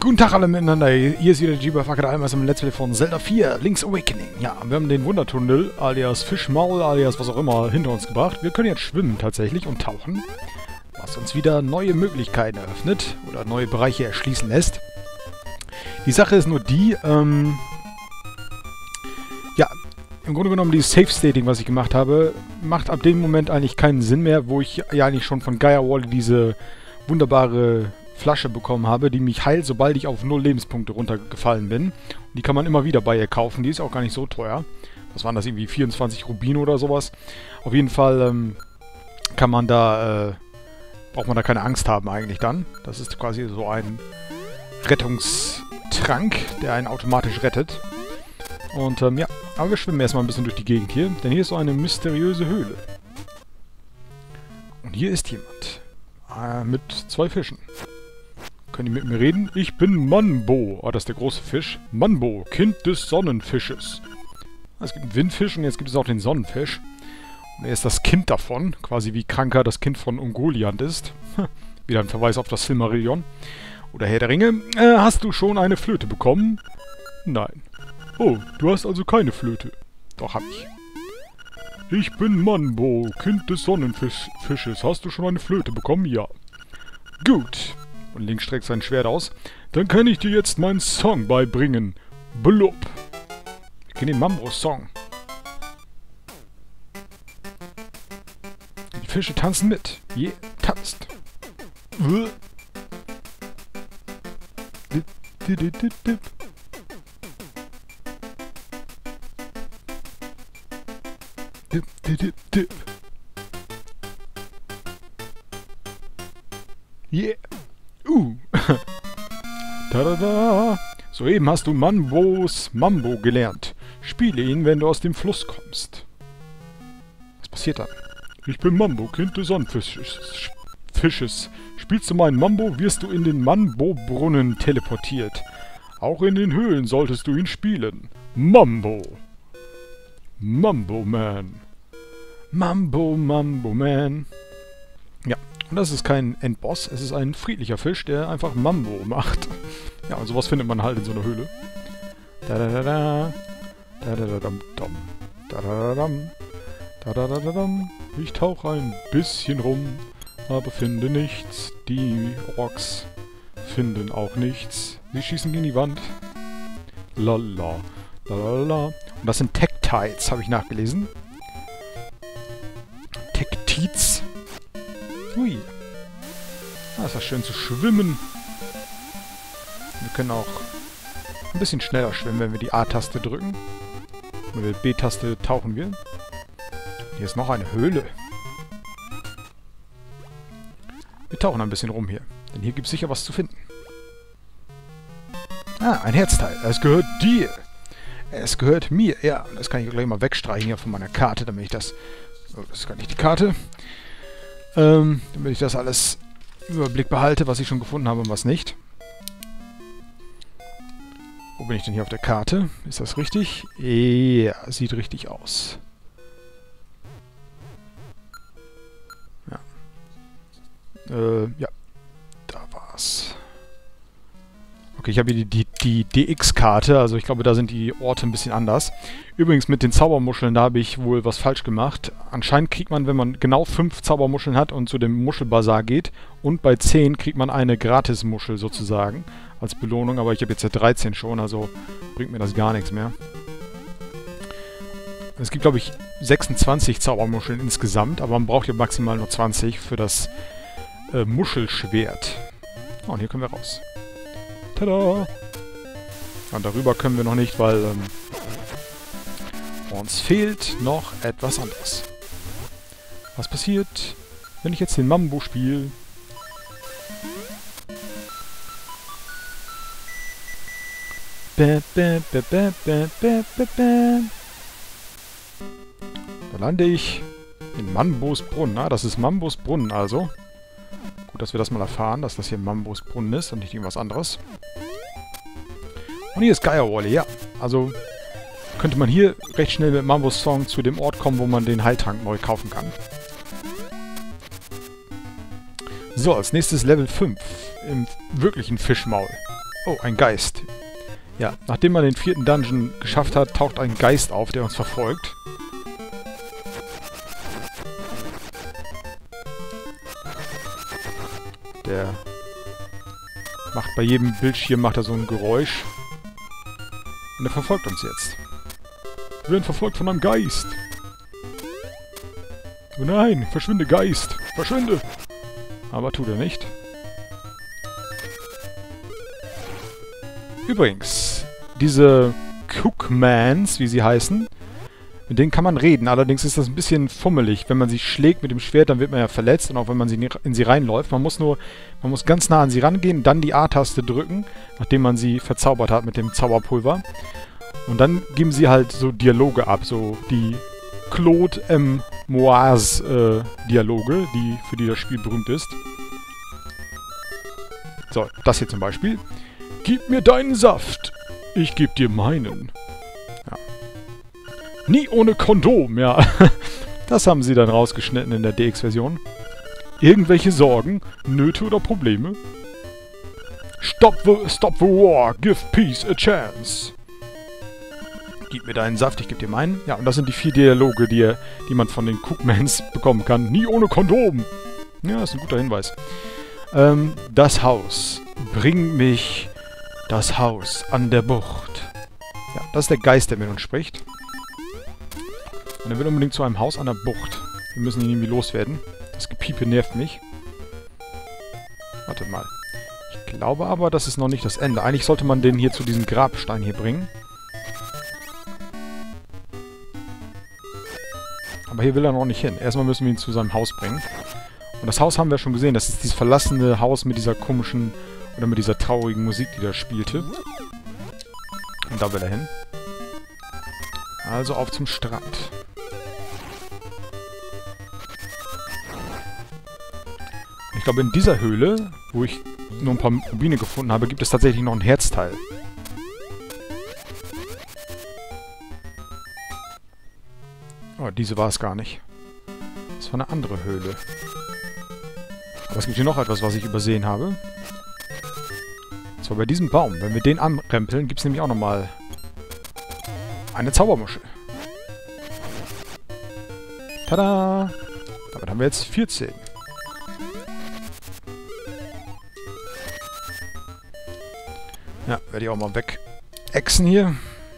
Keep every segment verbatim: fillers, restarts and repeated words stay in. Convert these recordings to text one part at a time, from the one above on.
Guten Tag alle miteinander, hier ist wieder G-Buff Akademie im Let's Play von Zelda vier, Link's Awakening. Ja, wir haben den Wundertunnel, alias Fischmaul, alias was auch immer, hinter uns gebracht. Wir können jetzt schwimmen tatsächlich und tauchen, was uns wieder neue Möglichkeiten eröffnet oder neue Bereiche erschließen lässt. Die Sache ist nur die, ähm... ja, im Grunde genommen dieses Safe-Stating, was ich gemacht habe, macht ab dem Moment eigentlich keinen Sinn mehr, wo ich ja eigentlich schon von Gaia Wally diese wunderbare Flasche bekommen habe, die mich heilt, sobald ich auf null Lebenspunkte runtergefallen bin. Und die kann man immer wieder bei ihr kaufen, die ist auch gar nicht so teuer. Was waren das, irgendwie vierundzwanzig Rubine oder sowas? Auf jeden Fall ähm, kann man da, äh, braucht man da keine Angst haben eigentlich dann. Das ist quasi so ein Rettungstrank, der einen automatisch rettet. Und ähm, ja, aber wir schwimmen erstmal ein bisschen durch die Gegend hier, denn hier ist so eine mysteriöse Höhle. Und hier ist jemand. Äh, mit zwei Fischen. Können die mit mir reden? Ich bin Manbo. Oh, das ist der große Fisch. Manbo, Kind des Sonnenfisches. Es gibt einen Windfisch und jetzt gibt es auch den Sonnenfisch. Und er ist das Kind davon. Quasi wie Kranka das Kind von Ungoliant ist. Wieder ein Verweis auf das Silmarillion. Oder Herr der Ringe. Äh, hast du schon eine Flöte bekommen? Nein. Oh, du hast also keine Flöte. Doch, hab ich. Ich bin Manbo, Kind des Sonnenfisches. Hast du schon eine Flöte bekommen? Ja. Gut. Und Link streckt sein Schwert aus. Dann kann ich dir jetzt meinen Song beibringen. Blub. Wir kennen den Mambo-Song. Die Fische tanzen mit. Je, yeah, tanzt. Dip, dip, dip, dip, dip. Dip, dip, dip, dip. Yeah. Uh. Tada. Soeben hast du Manbos Mambo gelernt. Spiele ihn, wenn du aus dem Fluss kommst. Was passiert dann? Ich bin Mambo, Kind des Sonnenfisches. Fisches. Spielst du meinen Mambo, wirst du in den Manbo-Brunnen teleportiert. Auch in den Höhlen solltest du ihn spielen. Mambo. Mambo Man. Mambo, Mambo Man. Ja, und das ist kein Endboss, es ist ein friedlicher Fisch, der einfach Mambo macht. Ja, und sowas findet man halt in so einer Höhle. Da da da da. Da da da dam dam. Da da da dam. Da da da da dam. Ich tauche ein bisschen rum, aber finde nichts. Die Orks finden auch nichts. Sie schießen gegen die Wand. Lala. Lala. Und das sind Tektites, habe ich nachgelesen. Tektites. Hui. Ah, ist das schön zu schwimmen. Wir können auch ein bisschen schneller schwimmen, wenn wir die A-Taste drücken. Mit der B-Taste tauchen wir. Hier ist noch eine Höhle. Wir tauchen ein bisschen rum hier. Denn hier gibt es sicher was zu finden. Ah, ein Herzteil. Es gehört dir. Es gehört mir. Ja, das kann ich gleich mal wegstreichen hier von meiner Karte, damit ich das... Oh, das ist gar nicht die Karte. Ähm, damit ich das alles im Überblick behalte, was ich schon gefunden habe und was nicht. Wo bin ich denn hier auf der Karte? Ist das richtig? Ja, sieht richtig aus. Ja. Äh, ja. Da war's. Okay, ich habe hier die, die, die D X-Karte, also ich glaube, da sind die Orte ein bisschen anders. Übrigens mit den Zaubermuscheln, da habe ich wohl was falsch gemacht. Anscheinend kriegt man, wenn man genau fünf Zaubermuscheln hat und zu dem Muschelbazar geht, und bei zehn kriegt man eine Gratismuschel sozusagen als Belohnung, aber ich habe jetzt ja dreizehn schon, also bringt mir das gar nichts mehr. Es gibt, glaube ich, sechsundzwanzig Zaubermuscheln insgesamt, aber man braucht ja maximal nur zwanzig für das äh, Muschelschwert. Oh, und hier können wir raus. Tada! Und darüber können wir noch nicht, weil ähm, uns fehlt noch etwas anderes. Was passiert, wenn ich jetzt den Mambo spiele? Da lande ich in Mambos Brunnen. Ah, das ist Mambos Brunnen also. Gut, dass wir das mal erfahren, dass das hier Mambos Brunnen ist und nicht irgendwas anderes. Und hier ist Gaia Wally, ja. Also könnte man hier recht schnell mit Mambos Song zu dem Ort kommen, wo man den Heiltrank neu kaufen kann. So, als nächstes Level fünf im wirklichen Fischmaul. Oh, ein Geist. Ja, nachdem man den vierten Dungeon geschafft hat, taucht ein Geist auf, der uns verfolgt. Der macht bei jedem Bildschirm macht er so ein Geräusch. Und er verfolgt uns jetzt. Wir werden verfolgt von einem Geist. Oh nein, verschwinde Geist. Verschwinde. Aber tut er nicht. Übrigens, diese Cookmans, wie sie heißen, mit denen kann man reden. Allerdings ist das ein bisschen fummelig. Wenn man sie schlägt mit dem Schwert, dann wird man ja verletzt. Und auch wenn man sie in sie reinläuft. Man muss nur, man muss ganz nah an sie rangehen, dann die A-Taste drücken, nachdem man sie verzaubert hat mit dem Zauberpulver. Und dann geben sie halt so Dialoge ab. So die Claude M. Moaz äh, Dialoge, die, für die das Spiel berühmt ist. So, das hier zum Beispiel. Gib mir deinen Saft. Ich geb dir meinen. Ja. Nie ohne Kondom, ja. Das haben sie dann rausgeschnitten in der D X-Version. Irgendwelche Sorgen, Nöte oder Probleme? Stop the, stop the war, give peace a chance. Gib mir deinen Saft, ich geb dir meinen. Ja, und das sind die vier Dialoge, die, die man von den Cookmans bekommen kann. Nie ohne Kondom. Ja, das ist ein guter Hinweis. Ähm, das Haus. Bring mich... Das Haus an der Bucht. Ja, das ist der Geist, der mit uns spricht. Und er will unbedingt zu einem Haus an der Bucht. Wir müssen ihn irgendwie loswerden. Das Gepiepe nervt mich. Warte mal. Ich glaube aber, das ist noch nicht das Ende. Eigentlich sollte man den hier zu diesem Grabstein hier bringen. Aber hier will er noch nicht hin. Erstmal müssen wir ihn zu seinem Haus bringen. Und das Haus haben wir schon gesehen. Das ist dieses verlassene Haus mit dieser komischen... Oder mit dieser traurigen Musik, die da spielte. Und da will er hin. Also auf zum Strand. Ich glaube, in dieser Höhle, wo ich nur ein paar Rubine gefunden habe, gibt es tatsächlich noch ein Herzteil. Oh, diese war es gar nicht. Das war eine andere Höhle. Aber es gibt hier noch etwas, was ich übersehen habe. Und zwar bei diesem Baum. Wenn wir den anrempeln, gibt es nämlich auch nochmal eine Zaubermuschel. Tada! Damit haben wir jetzt vierzehn. Ja, werde ich auch mal wegexen hier.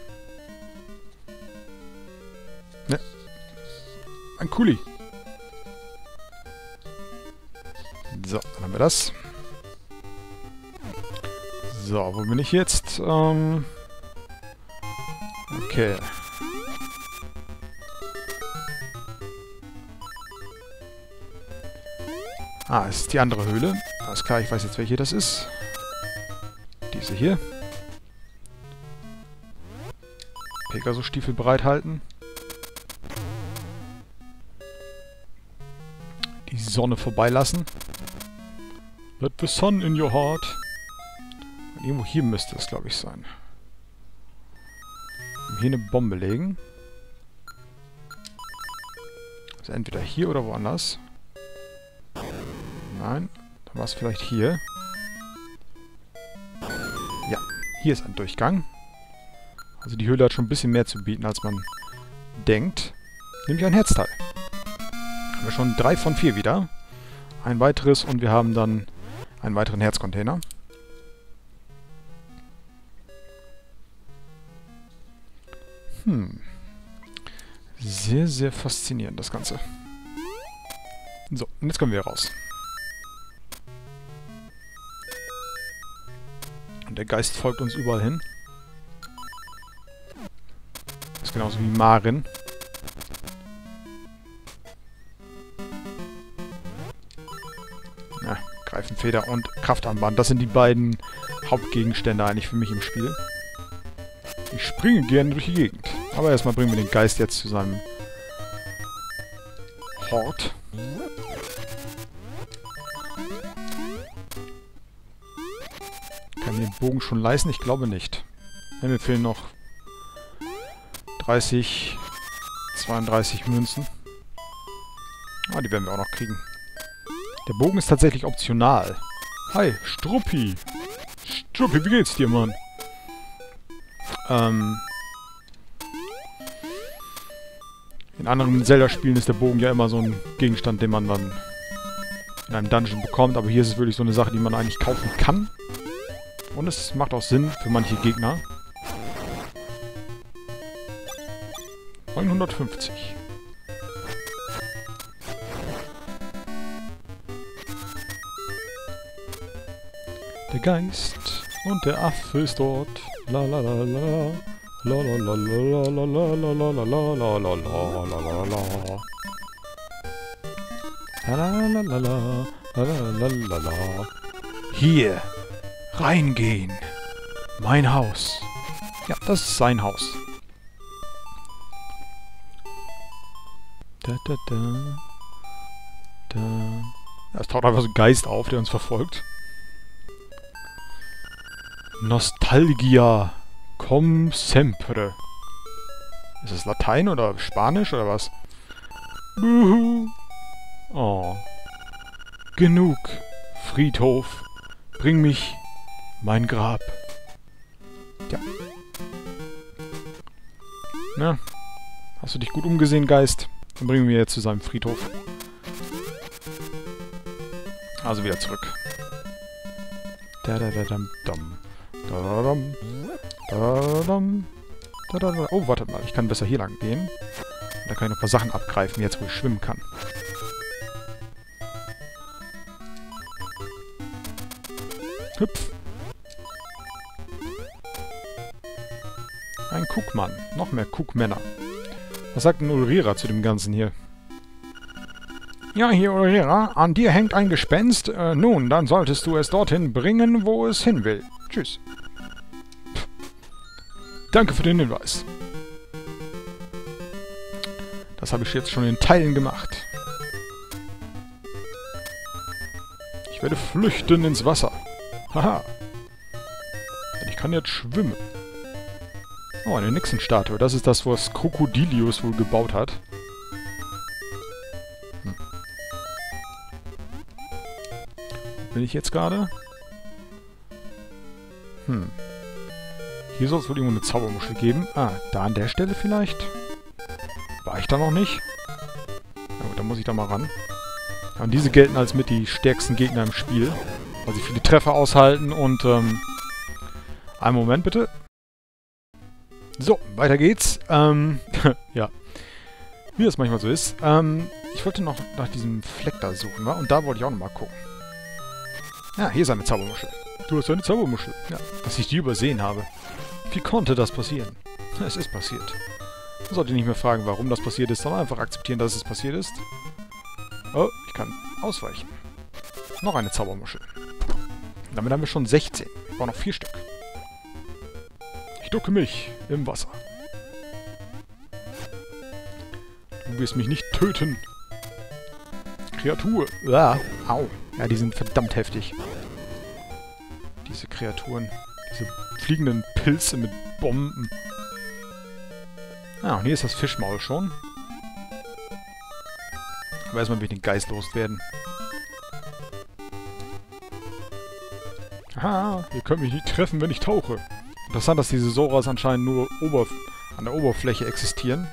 Ne. Ein Kuli. So, dann haben wir das. So, wo bin ich jetzt? Ähm okay. Ah, es ist die andere Höhle. Alles klar, ich weiß jetzt, welche das ist. Diese hier. Pegasus-Stiefel bereithalten. Die Sonne vorbeilassen. Let the sun in your heart. Und irgendwo hier müsste es, glaube ich, sein. Hier eine Bombe legen. Also entweder hier oder woanders. Nein, dann war es vielleicht hier. Ja, hier ist ein Durchgang. Also die Höhle hat schon ein bisschen mehr zu bieten, als man denkt. Nämlich ein Herzteil. Haben wir schon drei von vier wieder. Ein weiteres und wir haben dann einen weiteren Herzcontainer. Hm. Sehr, sehr faszinierend, das Ganze. So, und jetzt kommen wir raus. Und der Geist folgt uns überall hin. Das ist genauso wie Marin. Ja, Greifenfeder und Kraftarmband. Das sind die beiden Hauptgegenstände eigentlich für mich im Spiel. Ich springe gerne durch die Gegend. Aber erstmal bringen wir den Geist jetzt zu seinem Hort. Kann ich den Bogen schon leisten? Ich glaube nicht. Ja, mir fehlen noch dreißig, zweiunddreißig Münzen. Ah, die werden wir auch noch kriegen. Der Bogen ist tatsächlich optional. Hi, Struppi. Juppie, wie geht's dir, Mann? Ähm... In anderen Zelda-Spielen ist der Bogen ja immer so ein Gegenstand, den man dann in einem Dungeon bekommt. Aber hier ist es wirklich so eine Sache, die man eigentlich kaufen kann. Und es macht auch Sinn für manche Gegner. neunhundertfünfzig. Der Geist und der Affe ist dort. La la la la. La la la la la la la la la la la la la la la. La la la la la la la la. Hier. Reingehen. Mein Haus. Ja, das ist sein Haus. Da, da, da. Da. Ja, es taucht einfach so ein Geist auf, der uns verfolgt. Nostalgia. Com sempre. Ist das Latein oder Spanisch oder was? Buhu. Oh. Genug. Friedhof. Bring mich mein Grab. Ja. Na? Hast du dich gut umgesehen, Geist? Dann bringen wir jetzt zu seinem Friedhof. Also wieder zurück. Da da da dam dam. Da da dam. Da dam. Da da da. Oh, wartet mal. Ich kann besser hier lang gehen. Da kann ich noch ein paar Sachen abgreifen, jetzt wo ich schwimmen kann. Hüpf. Ein Kuckmann. Noch mehr Kuckmänner. Was sagt denn Ulrira zu dem Ganzen hier? Ja, hier, Ulrira. An dir hängt ein Gespenst. Äh, nun, dann solltest du es dorthin bringen, wo es hin will. Tschüss. Pff. Danke für den Hinweis. Das habe ich jetzt schon in Teilen gemacht. Ich werde flüchten ins Wasser. Haha. Denn ich kann jetzt schwimmen. Oh, eine Nixon-Statue. Das ist das, was Krokodilius wohl gebaut hat. Hm. Wo bin ich jetzt gerade? Hm. Hier soll es wohl irgendwo eine Zaubermuschel geben. Ah, da an der Stelle vielleicht? War ich da noch nicht? Na gut, dann muss ich da mal ran. Ja, und diese gelten als mit die stärksten Gegner im Spiel. Weil sie viele Treffer aushalten und, ähm... einen Moment bitte. So, weiter geht's. Ähm, ja. Wie das manchmal so ist. Ähm, ich wollte noch nach diesem Fleck da suchen, wa? Und da wollte ich auch nochmal gucken. Ja, hier ist eine Zaubermuschel. Du hast eine Zaubermuschel. Ja, dass ich die übersehen habe. Wie konnte das passieren? Es ist passiert. Man sollte nicht mehr fragen, warum das passiert ist, sondern einfach akzeptieren, dass es passiert ist. Oh, ich kann ausweichen. Noch eine Zaubermuschel. Damit haben wir schon sechzehn. Ich brauche noch vier Stück. Ich ducke mich im Wasser. Du wirst mich nicht töten. Kreatur. Ah, au. Ja, die sind verdammt heftig. Diese Kreaturen. Diese fliegenden Pilze mit Bomben. Ah, und hier ist das Fischmaul schon. Aber erstmal will ich den Geist loswerden. Aha, ihr könnt mich nicht treffen, wenn ich tauche. Interessant, dass diese Soras anscheinend nur Oberf an der Oberfläche existieren.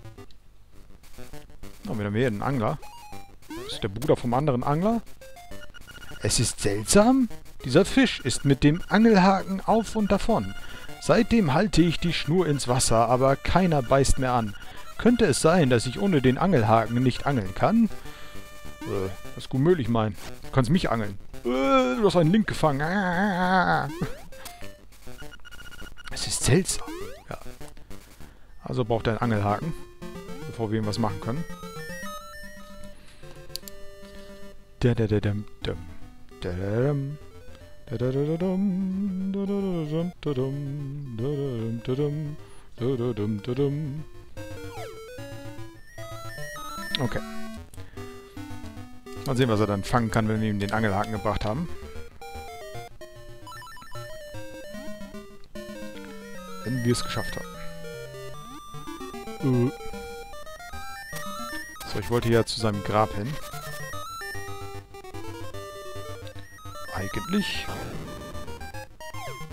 Oh, wieder mehr ein Angler. Das ist der Bruder vom anderen Angler. Es ist seltsam. Dieser Fisch ist mit dem Angelhaken auf und davon. Seitdem halte ich die Schnur ins Wasser, aber keiner beißt mehr an. Könnte es sein, dass ich ohne den Angelhaken nicht angeln kann? Äh, das ist gut möglich, mein. Du kannst mich angeln. Äh, du hast einen Link gefangen. Ah. Es ist seltsam. Ja. Also braucht er einen Angelhaken, bevor wir ihm was machen können. Da da da dum dum. Da da dum. Da da da dum. Da da dum da dum. Da dum da dum. Da dum. Okay. Mal sehen, was er dann fangen kann, wenn wir ihm den Angelhaken gebracht haben. Wenn wir es geschafft haben. Uh. So, ich wollte ja zu seinem Grab hin. Eigentlich.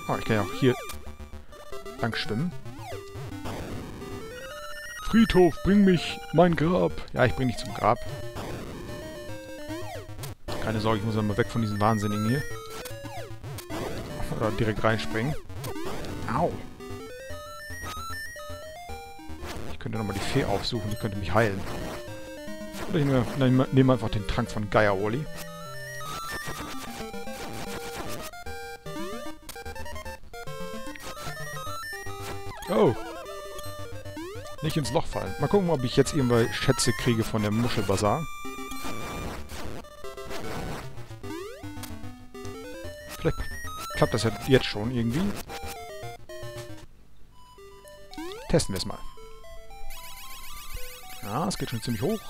Oh, ich kann ja auch hier lang schwimmen. Friedhof, bring mich mein Grab. Ja, ich bring dich zum Grab. Keine Sorge, ich muss dann mal weg von diesen Wahnsinnigen hier. Oder direkt reinspringen. Au. Ich könnte nochmal die Fee aufsuchen, die könnte mich heilen. Oder ich nehme, nehme, nehme einfach den Trank von Gaia-Oli. Oh. Nicht ins Loch fallen. Mal gucken, ob ich jetzt irgendwelche Schätze kriege von der Muschelbazar. Vielleicht klappt das ja jetzt schon irgendwie. Testen wir es mal. Ja, es geht schon ziemlich hoch.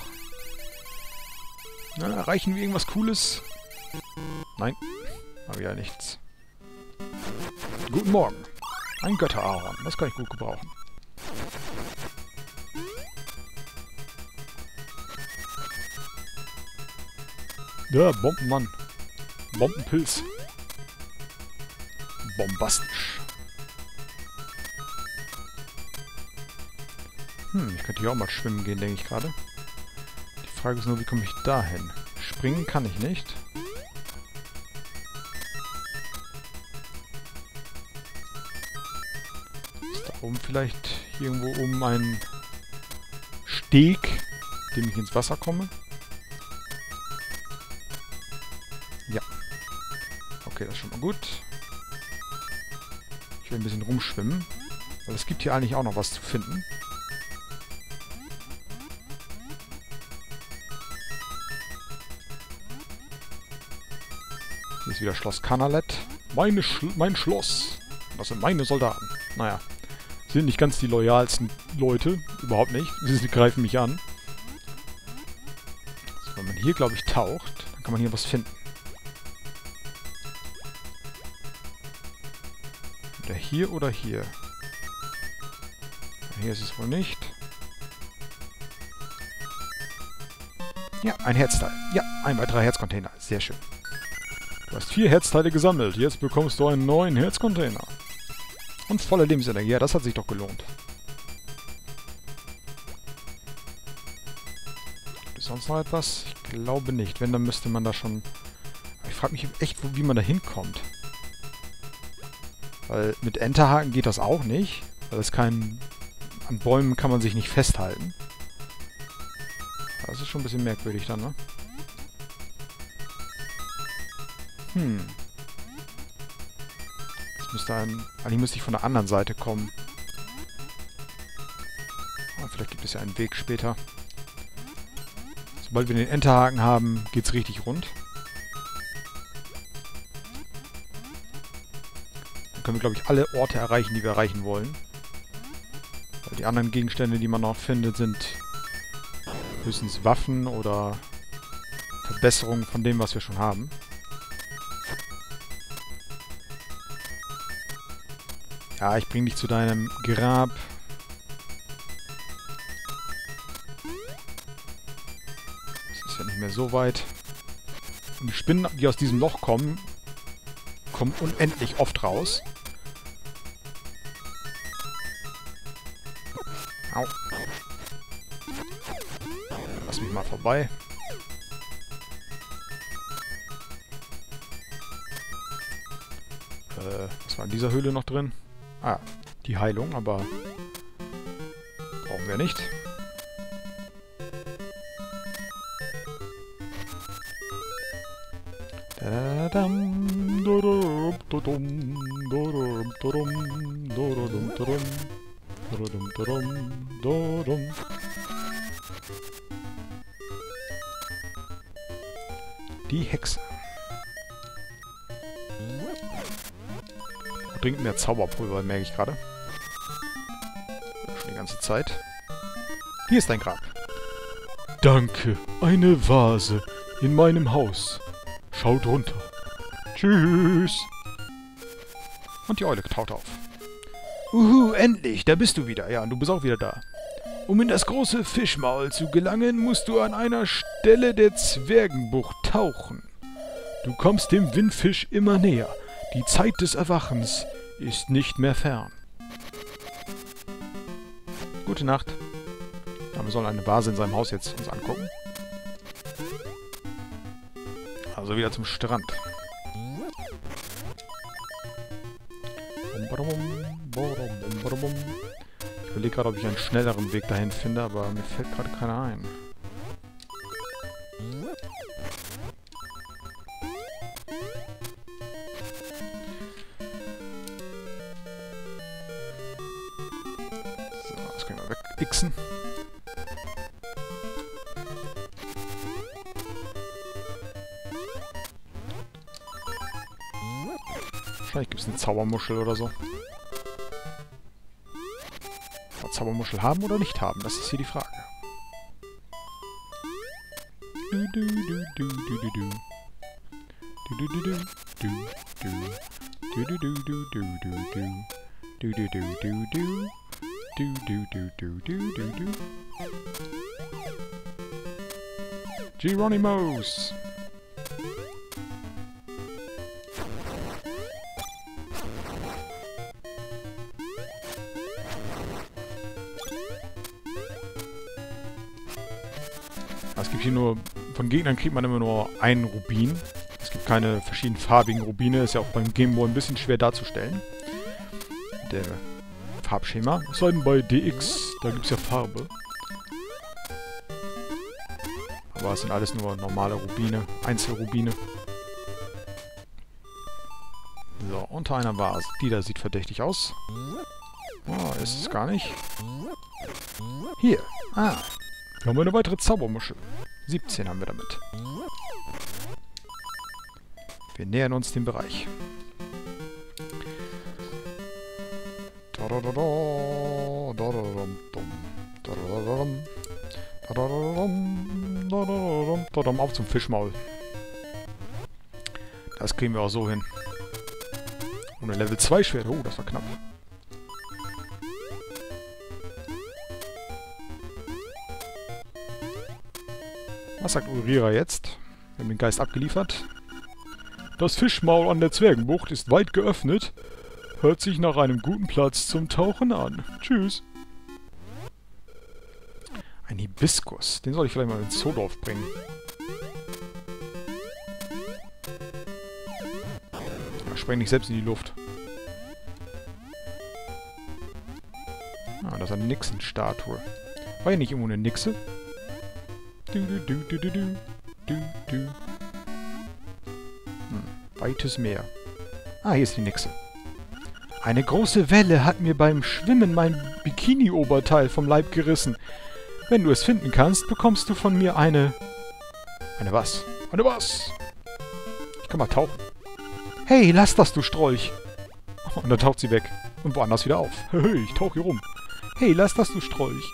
Na, erreichen wir irgendwas Cooles? Nein, habe ich ja nichts. Guten Morgen. Ein Götterahorn. Das kann ich gut gebrauchen. Ja, Bombenmann. Bombenpilz. Bombastisch. Hm, ich könnte hier auch mal schwimmen gehen, denke ich gerade. Die Frage ist nur, wie komme ich da hin? Springen kann ich nicht. Ist da oben vielleicht irgendwo oben ein Steg, mit dem ich ins Wasser komme? Ja. Okay, das ist schon mal gut. Ich will ein bisschen rumschwimmen. Weil es gibt hier eigentlich auch noch was zu finden. Hier ist wieder Schloss Kanalet. Meine Schl mein Schloss. Das sind meine Soldaten. Naja. Sind nicht ganz die loyalsten Leute. Überhaupt nicht. Sie greifen mich an. Also, wenn man hier, glaube ich, taucht, dann kann man hier was finden. Entweder hier oder hier. Hier ist es wohl nicht. Ja, ein Herzteil. Ja, ein weiterer Herzcontainer. Sehr schön. Du hast vier Herzteile gesammelt. Jetzt bekommst du einen neuen Herzcontainer. Und volle Lebensenergie. Ja, das hat sich doch gelohnt. Gibt es sonst noch etwas? Ich glaube nicht. Wenn, dann müsste man da schon... Ich frage mich echt, wie man da hinkommt. Weil mit Enterhaken geht das auch nicht. Weil es kein... An Bäumen kann man sich nicht festhalten. Das ist schon ein bisschen merkwürdig dann, ne? Hm. Jetzt müsste ein... Eigentlich müsste ich von der anderen Seite kommen. Aber vielleicht gibt es ja einen Weg später. Sobald wir den Enterhaken haben, geht's richtig rund. Dann können wir, glaube ich, alle Orte erreichen, die wir erreichen wollen. Weil die anderen Gegenstände, die man noch findet, sind höchstens Waffen oder Verbesserungen von dem, was wir schon haben. Ja, ich bring dich zu deinem Grab. Das ist ja nicht mehr so weit. Und die Spinnen, die aus diesem Loch kommen, kommen unendlich oft raus. Au. Lass mich mal vorbei. Äh, was war in dieser Höhle noch drin? Ah, die Heilung, aber brauchen wir nicht. Die Hexe. Trinkt mehr Zauberpulver, merke ich gerade. Schon die ganze Zeit. Hier ist dein Grab. Danke, eine Vase in meinem Haus. Schaut runter. Tschüss. Und die Eule taucht auf. Uhu, endlich, da bist du wieder. Ja, und du bist auch wieder da. Um in das große Fischmaul zu gelangen, musst du an einer Stelle der Zwergenbucht tauchen. Du kommst dem Windfisch immer näher. Die Zeit des Erwachens ist nicht mehr fern. Gute Nacht. Ja, wir sollen eine Vase in seinem Haus jetzt uns angucken. Also wieder zum Strand. Ich überlege gerade, ob ich einen schnelleren Weg dahin finde, aber mir fällt gerade keiner ein. So, das können wir wegixen. Wahrscheinlich gibt es eine Zaubermuschel oder so. Aber Zaubermuschel haben oder nicht haben, das ist hier die Frage. Du, du, du, du, du, du, du. Du, du, du, du, du, du. Du, du, du, du, du, du, du. Du, du, du, du, du. Du, du, du, du, du, du, du. Geronimos! Es gibt hier nur, von Gegnern kriegt man immer nur einen Rubin. Es gibt keine verschiedenen farbigen Rubine. Ist ja auch beim Game Boy ein bisschen schwer darzustellen. Der Farbschema. Es sei denn bei D X, da gibt es ja Farbe. Aber es sind alles nur normale Rubine, Einzelrubine. So, unter einer Vase. Die da sieht verdächtig aus. Oh, ist es gar nicht. Hier. Ah. Wir haben eine weitere Zaubermuschel. siebzehn haben wir damit. Wir nähern uns dem Bereich. Auf zum Fischmaul. Das kriegen wir auch so hin. Ohne Level zwei Schwert. Oh, das war knapp. Was sagt Ulrira jetzt? Wir haben den Geist abgeliefert. Das Fischmaul an der Zwergenbucht ist weit geöffnet. Hört sich nach einem guten Platz zum Tauchen an. Tschüss. Ein Hibiskus. Den soll ich vielleicht mal ins Zoodorf bringen. Ja, spreng dich selbst in die Luft. Ah, das ist eine Nixen-Statue. War hier nicht irgendwo eine Nixe? Du, du, du, du, du, du, du, du. Hm, weites Meer. Ah, hier ist die Nixe. Eine große Welle hat mir beim Schwimmen mein Bikini-Oberteil vom Leib gerissen. Wenn du es finden kannst, bekommst du von mir eine... Eine was? Eine was? Ich kann mal tauchen. Hey, lass das, du Strolch! Und dann taucht sie weg. Und woanders wieder auf. Hey, ich tauche hier rum. Hey, lass das, du Strolch!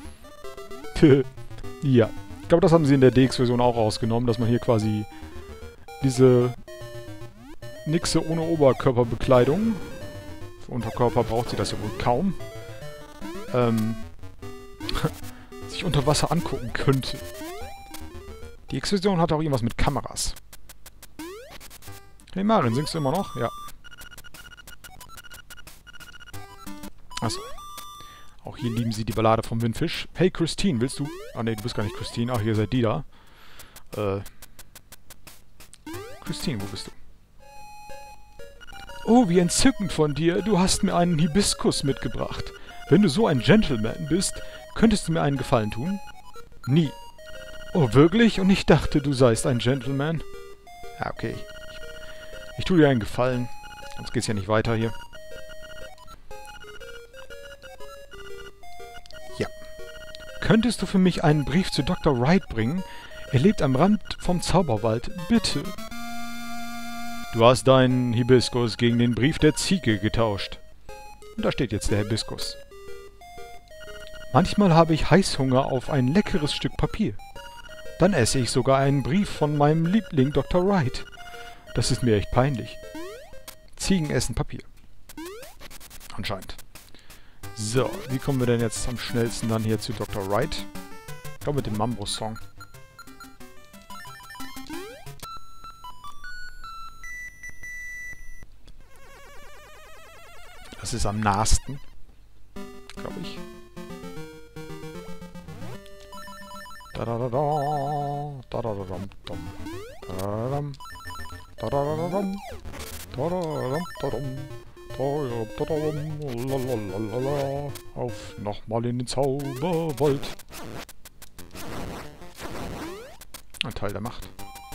Ja. Ich glaube, das haben sie in der D X-Version auch rausgenommen, dass man hier quasi diese Nixe ohne Oberkörperbekleidung, für Unterkörper braucht sie das ja wohl kaum, ähm, sich unter Wasser angucken könnte. Die X-Version hat auch irgendwas mit Kameras. Hey Marin, singst du immer noch? Ja. Achso. Auch hier lieben sie die Ballade vom Windfisch. Hey Christine, willst du... Ah ne, du bist gar nicht Christine. Ach, hier seid die da. Äh... Christine, wo bist du? Oh, wie entzückend von dir. Du hast mir einen Hibiskus mitgebracht. Wenn du so ein Gentleman bist, könntest du mir einen Gefallen tun? Nie. Oh, wirklich? Und ich dachte, du seist ein Gentleman. Ja, okay. Ich, ich tue dir einen Gefallen. Sonst geht's ja nicht weiter hier. Könntest du für mich einen Brief zu Doktor Wright bringen? Er lebt am Rand vom Zauberwald. Bitte. Du hast deinen Hibiskus gegen den Brief der Ziege getauscht. Und da steht jetzt der Hibiskus. Manchmal habe ich Heißhunger auf ein leckeres Stück Papier. Dann esse ich sogar einen Brief von meinem Liebling Doktor Wright. Das ist mir echt peinlich. Ziegen essen Papier. Anscheinend. So, wie kommen wir denn jetzt am schnellsten dann hier zu Doktor Wright? Ich glaube mit dem Mambo-Song. Das ist am nahesten. Glaube ich. Da da da da. Da da da dam dam. Da da dam. Da da da dam. Da da dam da dam. Da da dam. Lalalala. Auf nochmal in den Zauberwald. Ein Teil der Macht.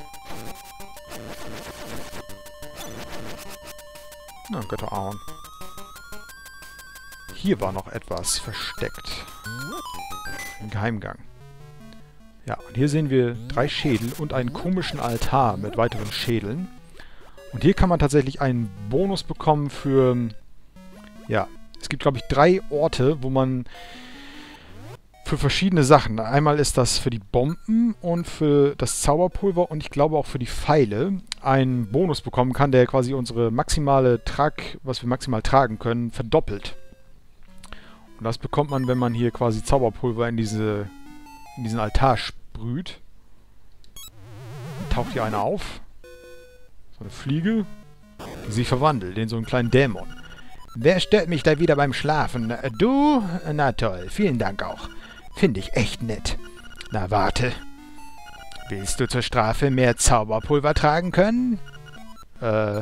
Na, Götterahorn. Hier war noch etwas versteckt. Ein Geheimgang. Ja, und hier sehen wir drei Schädel und einen komischen Altar mit weiteren Schädeln. Und hier kann man tatsächlich einen Bonus bekommen für... Ja, es gibt, glaube ich, drei Orte, wo man für verschiedene Sachen. Einmal ist das für die Bomben und für das Zauberpulver und ich glaube auch für die Pfeile einen Bonus bekommen kann, der quasi unsere maximale Trag, was wir maximal tragen können, verdoppelt. Und das bekommt man, wenn man hier quasi Zauberpulver in diese in diesen Altar sprüht. Dann taucht hier einer auf. So eine Fliege, die sich verwandelt in so einen kleinen Dämon. Wer stört mich da wieder beim Schlafen? Du? Na toll, vielen Dank auch. Finde ich echt nett. Na warte. Willst du zur Strafe mehr Zauberpulver tragen können? Äh.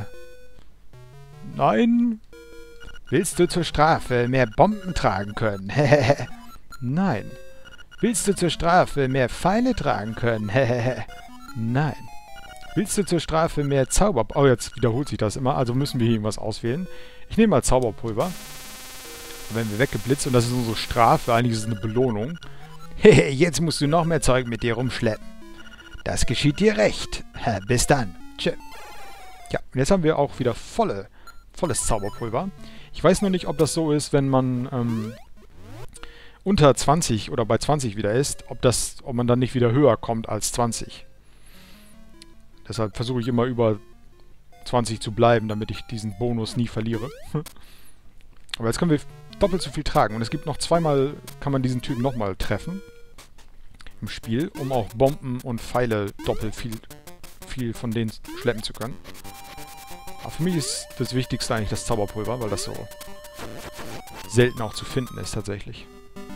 Nein. Willst du zur Strafe mehr Bomben tragen können? Nein. Willst du zur Strafe mehr Pfeile tragen können? Nein. Willst du zur Strafe mehr Zauber... Oh, jetzt wiederholt sich das immer. Also müssen wir hier irgendwas auswählen. Ich nehme mal Zauberpulver. Dann werden wir weggeblitzt und das ist unsere Strafe. Eigentlich ist es eine Belohnung. Hehe, jetzt musst du noch mehr Zeug mit dir rumschleppen. Das geschieht dir recht. Bis dann. Tschö. Ja, und jetzt haben wir auch wieder volle, volles Zauberpulver. Ich weiß nur nicht, ob das so ist, wenn man ähm, unter zwanzig oder bei zwanzig wieder ist, ob, das, ob man dann nicht wieder höher kommt als zwanzig. Deshalb versuche ich immer über zwanzig zu bleiben, damit ich diesen Bonus nie verliere. Aber jetzt können wir doppelt so viel tragen. Und es gibt noch zweimal, kann man diesen Typen nochmal treffen im Spiel, um auch Bomben und Pfeile doppelt viel, viel von denen schleppen zu können. Aber für mich ist das Wichtigste eigentlich das Zauberpulver, weil das so selten auch zu finden ist tatsächlich.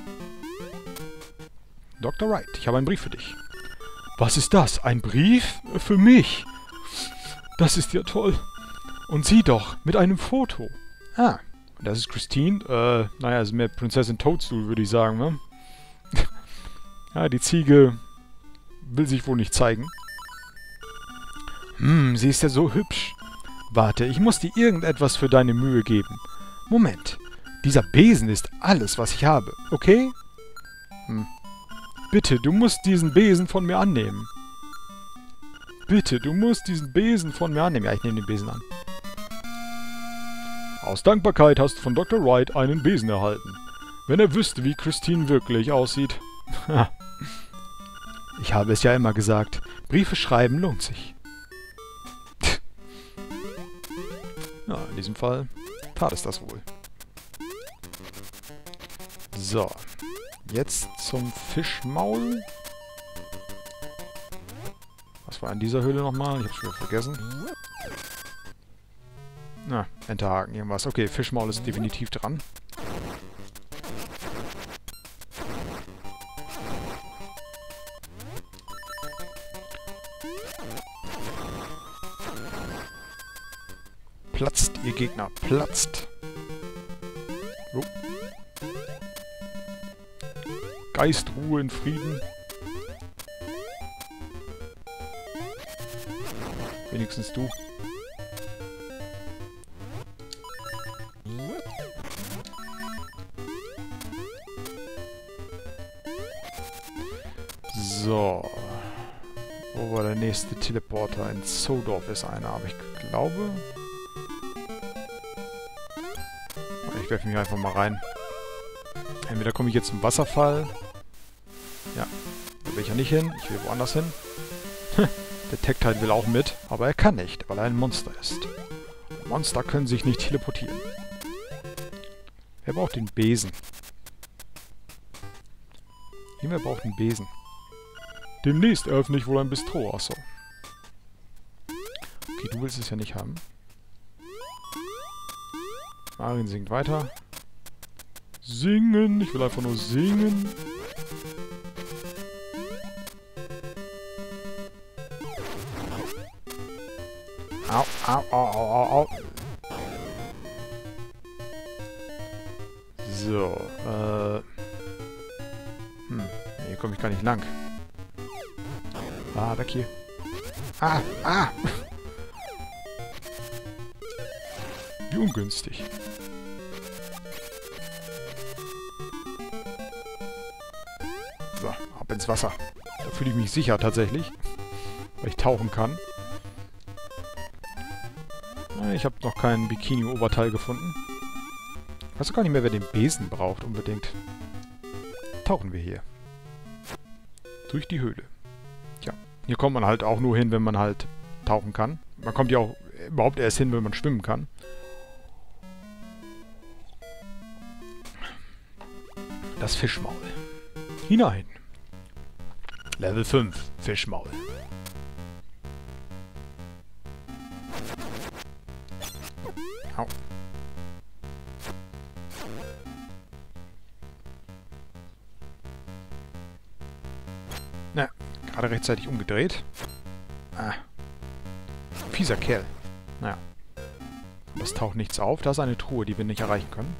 Doktor Wright, ich habe einen Brief für dich. Was ist das? Ein Brief? Für mich? Das ist ja toll. Und sieh doch, mit einem Foto. Ah, das ist Christine. Äh, naja, also mehr Prinzessin Toadstool, würde ich sagen, ne? Ja, die Ziege will sich wohl nicht zeigen. Hm, sie ist ja so hübsch. Warte, ich muss dir irgendetwas für deine Mühe geben. Moment, dieser Besen ist alles, was ich habe, okay? Hm. Bitte, du musst diesen Besen von mir annehmen. Bitte, du musst diesen Besen von mir annehmen. Ja, ich nehme den Besen an. Aus Dankbarkeit hast du von Doktor Wright einen Besen erhalten. Wenn er wüsste, wie Christine wirklich aussieht. Ich habe es ja immer gesagt. Briefe schreiben lohnt sich. Ja, in diesem Fall tat es das wohl. So. Jetzt zum Fischmaul. Was war in dieser Höhle nochmal? Ich hab's schon wieder vergessen. Na, Enterhaken, irgendwas. Okay, Fischmaul ist definitiv dran. Platzt, ihr Gegner, platzt. Oh. Geist, Ruhe in Frieden. Wenigstens du. So. Wo war der nächste Teleporter? In Zodorf ist einer, aber ich glaube... Ich werfe mich einfach mal rein. Entweder komme ich jetzt zum Wasserfall. Ja, da will ich ja nicht hin. Ich will woanders hin. Der Tech-Teil will auch mit, aber er kann nicht, weil er ein Monster ist. Monster können sich nicht teleportieren. Wer braucht den Besen? Jemand braucht einen Besen. Demnächst eröffne ich wohl ein Bistro. Achso. Okay, du willst es ja nicht haben. Marin singt weiter. Singen, ich will einfach nur singen. Au, au, au, au, au, au. So, äh... Hm, hier komme ich gar nicht lang. Ah, weg hier. Ah, ah! Wie ungünstig. So, ab ins Wasser. Da fühle ich mich sicher tatsächlich. Weil ich tauchen kann. Ich habe noch kein Bikini-Oberteil gefunden. Ich weiß gar nicht mehr, wer den Besen braucht unbedingt. Tauchen wir hier. Durch die Höhle. Tja, hier kommt man halt auch nur hin, wenn man halt tauchen kann. Man kommt ja auch überhaupt erst hin, wenn man schwimmen kann. Das Fischmaul. Hinein. Level fünf. Fischmaul. Au. Na, gerade rechtzeitig umgedreht. Ah. Fieser Kerl. Naja. Das taucht nichts auf. Da ist eine Truhe, die wir nicht erreichen können.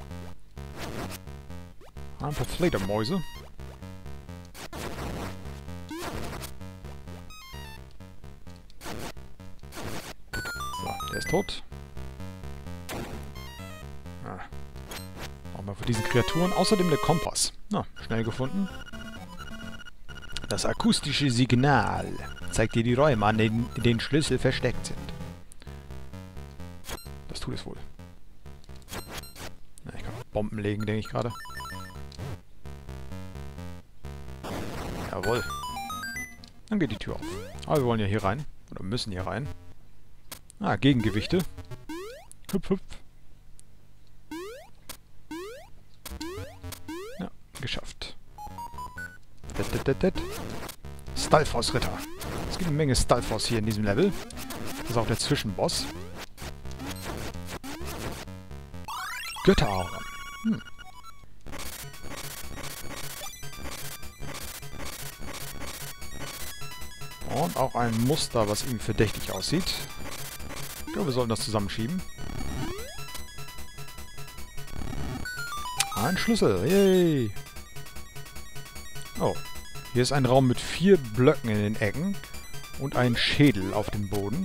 Ein paar Fledermäuse. So, der ist tot. Ah. Brauchen wir für diesen Kreaturen. Außerdem der Kompass. Na, schnell gefunden. Das akustische Signal zeigt dir die Räume an, in denen Schlüssel versteckt sind. Das tut es wohl. Na, ich kann Bomben legen, denke ich gerade. Jawohl. Dann geht die Tür auf. Aber wir wollen ja hier rein. Oder müssen hier rein. Ah, Gegengewichte. Hüpf, hüpf. Ja, geschafft. Stalfos-Ritter. Es gibt eine Menge Stalfos hier in diesem Level. Das ist auch der Zwischenboss. Götteraugen. Hm. Und auch ein Muster, was irgendwie verdächtig aussieht. Ich glaube, wir sollten das zusammenschieben. Ein Schlüssel. Yay. Oh. Hier ist ein Raum mit vier Blöcken in den Ecken und ein Schädel auf dem Boden.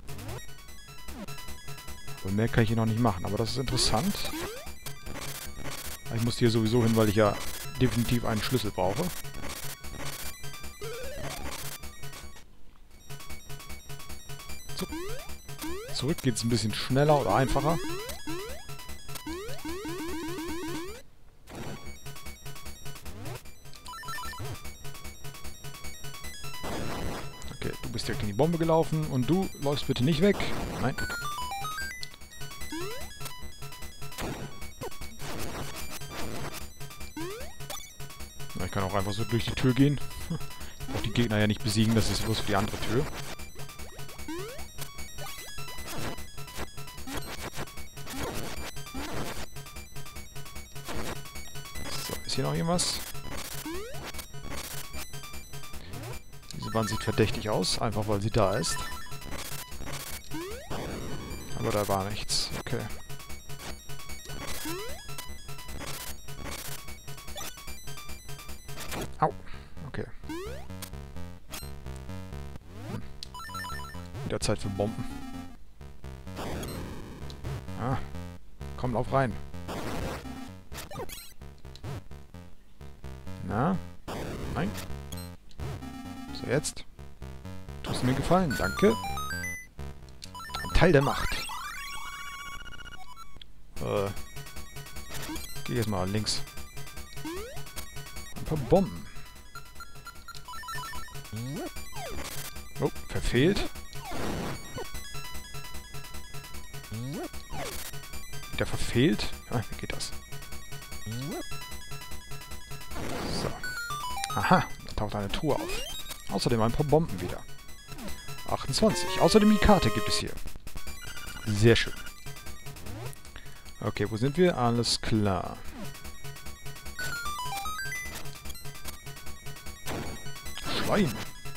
Und mehr kann ich hier noch nicht machen, aber das ist interessant. Ich muss hier sowieso hin, weil ich ja definitiv einen Schlüssel brauche. So. Zurück geht es ein bisschen schneller oder einfacher. Okay, du bist direkt in die Bombe gelaufen und du läufst bitte nicht weg. Nein. Ich kann auch einfach so durch die Tür gehen. Ich brauche die Gegner ja nicht besiegen, das ist bloß für die andere Tür. So, ist hier noch irgendwas? Diese Wand sieht verdächtig aus, einfach weil sie da ist. Aber da war nichts. Okay. Au. Okay. Hm. Wieder Zeit für Bomben. Ah. Komm, lauf rein. Na? Nein? So, jetzt. Tust du mir gefallen. Danke. Ein Teil der Macht. Äh. Geh jetzt mal links. Ein paar Bomben. Oh, verfehlt. Wieder verfehlt. Ah, wie geht das? So. Aha, da taucht eine Truhe auf. Außerdem ein paar Bomben wieder. achtundzwanzig. Außerdem die Karte gibt es hier. Sehr schön. Okay, wo sind wir? Alles klar. Schwein.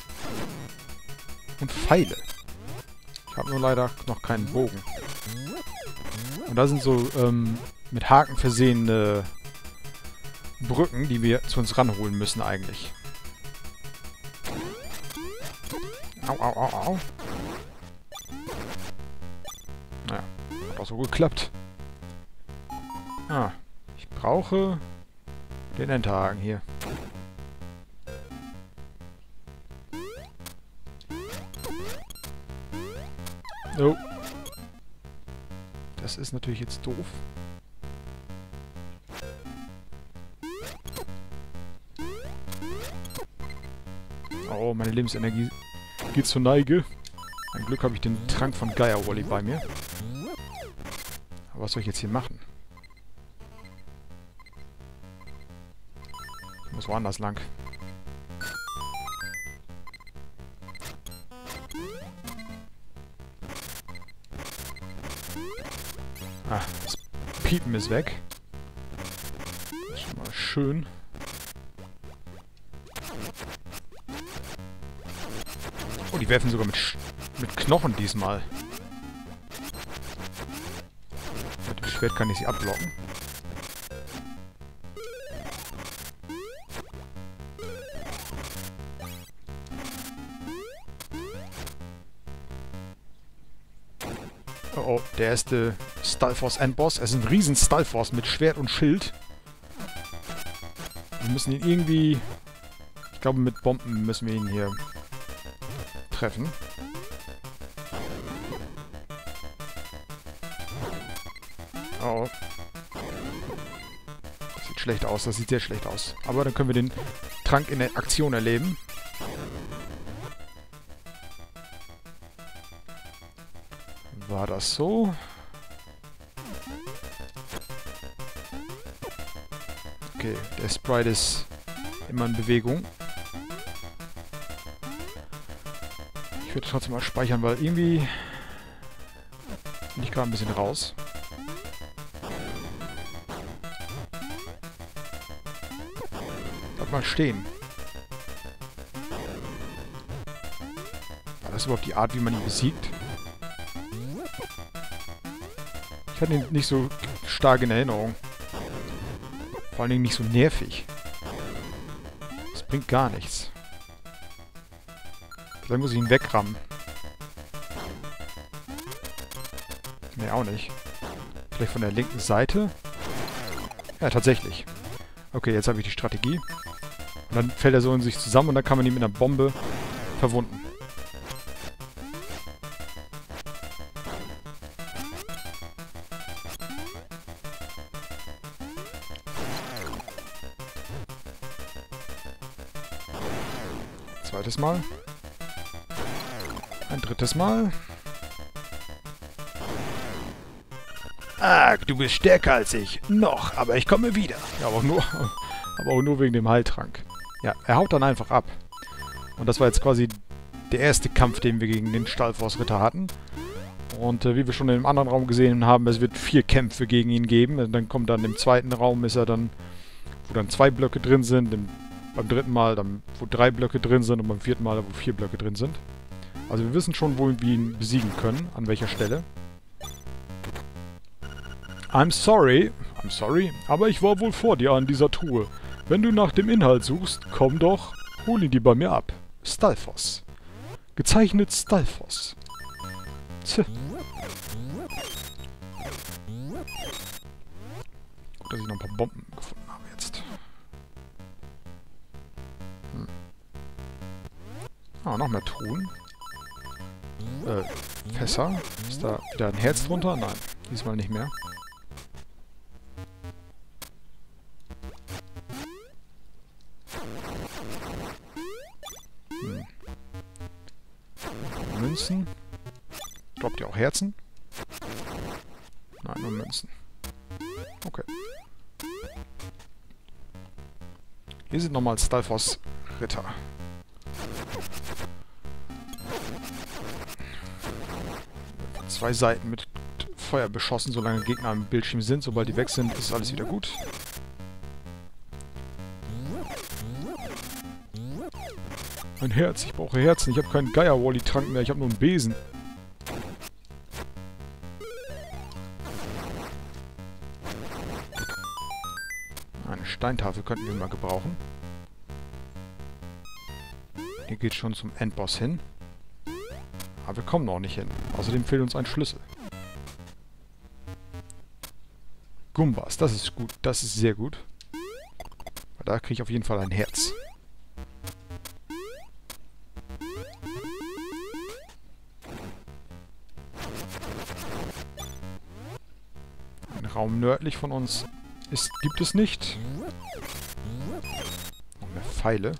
Und Pfeile. Ich habe nur leider noch keinen Bogen. Und da sind so ähm, mit Haken versehene Brücken, die wir zu uns ranholen müssen eigentlich. Au, au, au, au. Naja, hat auch so geklappt. Ah, ich brauche den Enterhaken hier. Oh. Das ist natürlich jetzt doof. Oh, meine Lebensenergie geht zur Neige. Ein Glück habe ich den Trank von Geierwolli bei mir. Aber was soll ich jetzt hier machen? Ich muss woanders lang. Ah, das Piepen ist weg. Das ist schon mal schön. Oh, die werfen sogar mit, Sch mit Knochen diesmal. Mit dem Schwert kann ich sie abblocken. Oh, oh, der erste Stalfos Endboss. Er ist ein riesen Stalfos mit Schwert und Schild. Wir müssen ihn irgendwie... Ich glaube, mit Bomben müssen wir ihn hier treffen. Oh. Das sieht schlecht aus. Das sieht sehr schlecht aus. Aber dann können wir den Trank in der Aktion erleben. War das so? Okay, der Sprite ist immer in Bewegung. Ich würde trotzdem mal speichern, weil irgendwie bin ich gerade ein bisschen raus. Bleib mal stehen. War das überhaupt die Art, wie man ihn besiegt? Ich hatte ihn nicht so stark in Erinnerung. Vor allen Dingen nicht so nervig. Das bringt gar nichts. Vielleicht muss ich ihn wegrammen. Ne, auch nicht. Vielleicht von der linken Seite? Ja, tatsächlich. Okay, jetzt habe ich die Strategie. Und dann fällt er so in sich zusammen und dann kann man ihn mit einer Bombe verwunden. Zweites Mal. Ein drittes Mal. Ah, du bist stärker als ich. Noch, aber ich komme wieder. Ja, aber auch nur, aber auch nur wegen dem Heiltrank. Ja, er haut dann einfach ab. Und das war jetzt quasi der erste Kampf, den wir gegen den Stalfos-Ritter hatten. Und äh, wie wir schon im anderen Raum gesehen haben, es wird vier Kämpfe gegen ihn geben. Und dann kommt dann im zweiten Raum, ist er dann, wo dann zwei Blöcke drin sind. Im, beim dritten Mal, dann, wo drei Blöcke drin sind. Und beim vierten Mal, wo vier Blöcke drin sind. Also wir wissen schon, wo wir ihn besiegen können, an welcher Stelle. I'm sorry, I'm sorry, aber ich war wohl vor dir an dieser Truhe. Wenn du nach dem Inhalt suchst, komm doch, hol ihn dir bei mir ab. Stalfos. Gezeichnet Stalfos. Tch. Gut, dass ich noch ein paar Bomben gefunden habe jetzt. Hm. Ah, noch mehr Truhen. Äh, Fässer. Ist da wieder ein Herz drunter? Nein, diesmal nicht mehr. Hm. Münzen. Droppt ihr auch Herzen? Nein, nur Münzen. Okay. Hier sind nochmal Stalfos Ritter. Zwei Seiten mit Feuer beschossen, solange Gegner am Bildschirm sind. Sobald die weg sind, ist alles wieder gut. Ein Herz, ich brauche Herzen. Ich habe keinen Geier-Wally-Trank mehr, ich habe nur einen Besen. Eine Steintafel könnten wir mal gebrauchen. Hier geht schon zum Endboss hin. Aber wir kommen noch nicht hin. Außerdem fehlt uns ein Schlüssel. Gumbas, das ist gut. Das ist sehr gut. Da kriege ich auf jeden Fall ein Herz. Ein Raum nördlich von uns ist, gibt es nicht. Noch mehr Pfeile.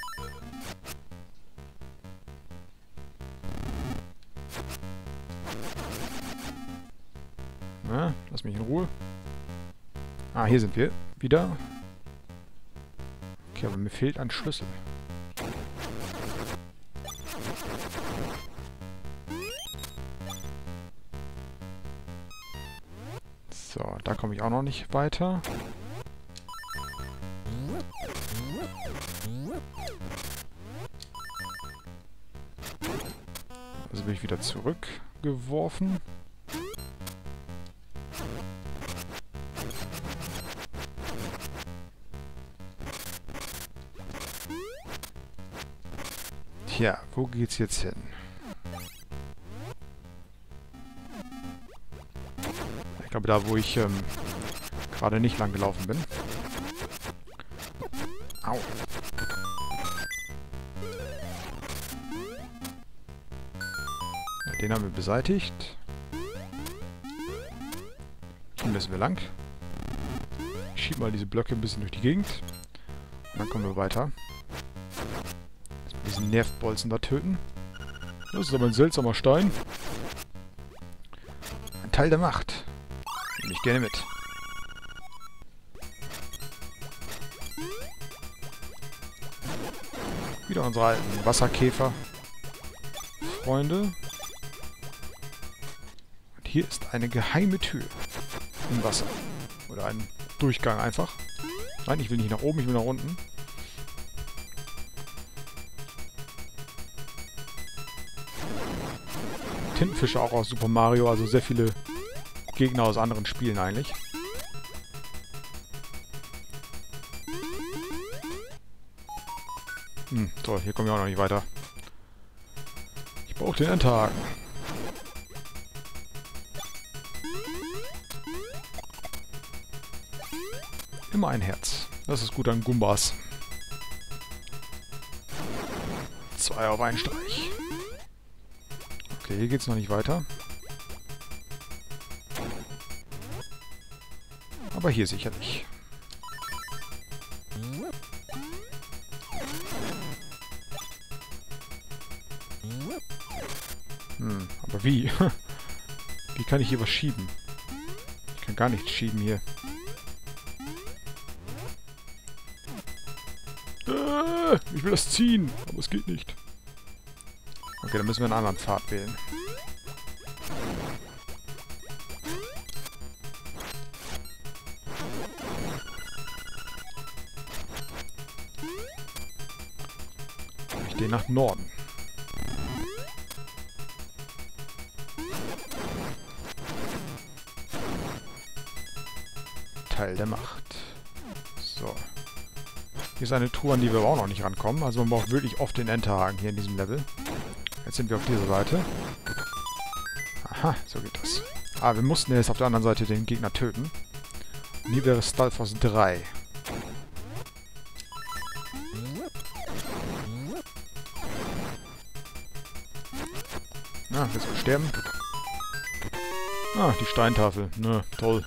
Na, lass mich in Ruhe. Ah, hier sind wir wieder. Okay, aber mir fehlt ein Schlüssel. So, da komme ich auch noch nicht weiter. Also bin ich wieder zurückgeworfen. Tja, wo geht's jetzt hin? Ich glaube, da, wo ich ähm, gerade nicht lang gelaufen bin. Au. Den haben wir beseitigt. Hier müssen wir lang. Ich schiebe mal diese Blöcke ein bisschen durch die Gegend. Und dann kommen wir weiter. Diesen Nervbolzen da töten. Das ist aber ein seltsamer Stein. Ein Teil der Macht. Nehme ich gerne mit. Wieder unsere alten Wasserkäfer. Freunde. Und hier ist eine geheime Tür. Im Wasser. Oder ein Durchgang einfach. Nein, ich will nicht nach oben, ich will nach unten. Tintenfische auch aus Super Mario, also sehr viele Gegner aus anderen Spielen eigentlich. Hm, toll, hier kommen wir auch noch nicht weiter. Ich brauche den Endhaken. Immer ein Herz. Das ist gut an Gumbas. Zwei auf einen Streich. Okay, hier geht's noch nicht weiter. Aber hier sicherlich. Hm, aber wie? Wie kann ich hier was schieben? Ich kann gar nichts schieben hier. Äh, ich will das ziehen, aber es geht nicht. Okay, dann müssen wir einen anderen Pfad wählen. Ich gehe nach Norden. Teil der Macht. So. Hier ist eine Truhe, an die wir aber auch noch nicht rankommen. Also man braucht wirklich oft den Enterhaken hier in diesem Level. Jetzt sind wir auf dieser Seite. Aha, so geht das. Ah, wir mussten jetzt auf der anderen Seite den Gegner töten. Und hier wäre Stalfos drei. Ah, jetzt wir sterben. Ah, die Steintafel. Na, toll.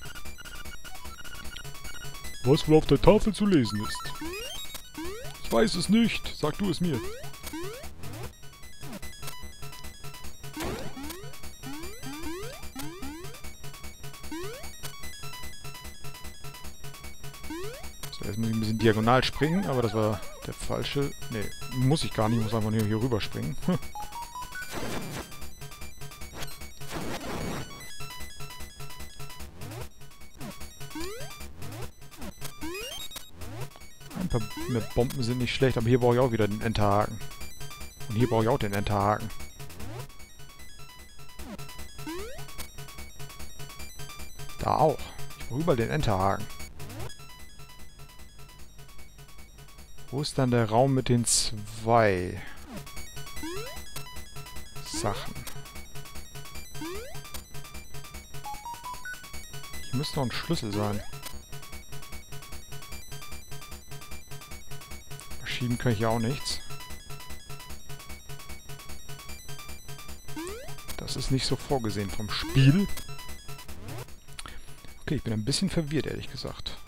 Was wohl auf der Tafel zu lesen ist. Ich weiß es nicht. Sag du es mir. So, jetzt muss ich ein bisschen diagonal springen, aber das war der falsche... Ne, muss ich gar nicht. Ich muss einfach nur hier rüber springen. Bomben sind nicht schlecht, aber hier brauche ich auch wieder den Enterhaken. Und hier brauche ich auch den Enterhaken. Da auch. Ich brauche überall den Enterhaken. Wo ist dann der Raum mit den zwei Sachen? Hier müsste noch ein Schlüssel sein. Verschieben kann ich ja auch nichts. Das ist nicht so vorgesehen vom Spiel. Okay, ich bin ein bisschen verwirrt, ehrlich gesagt.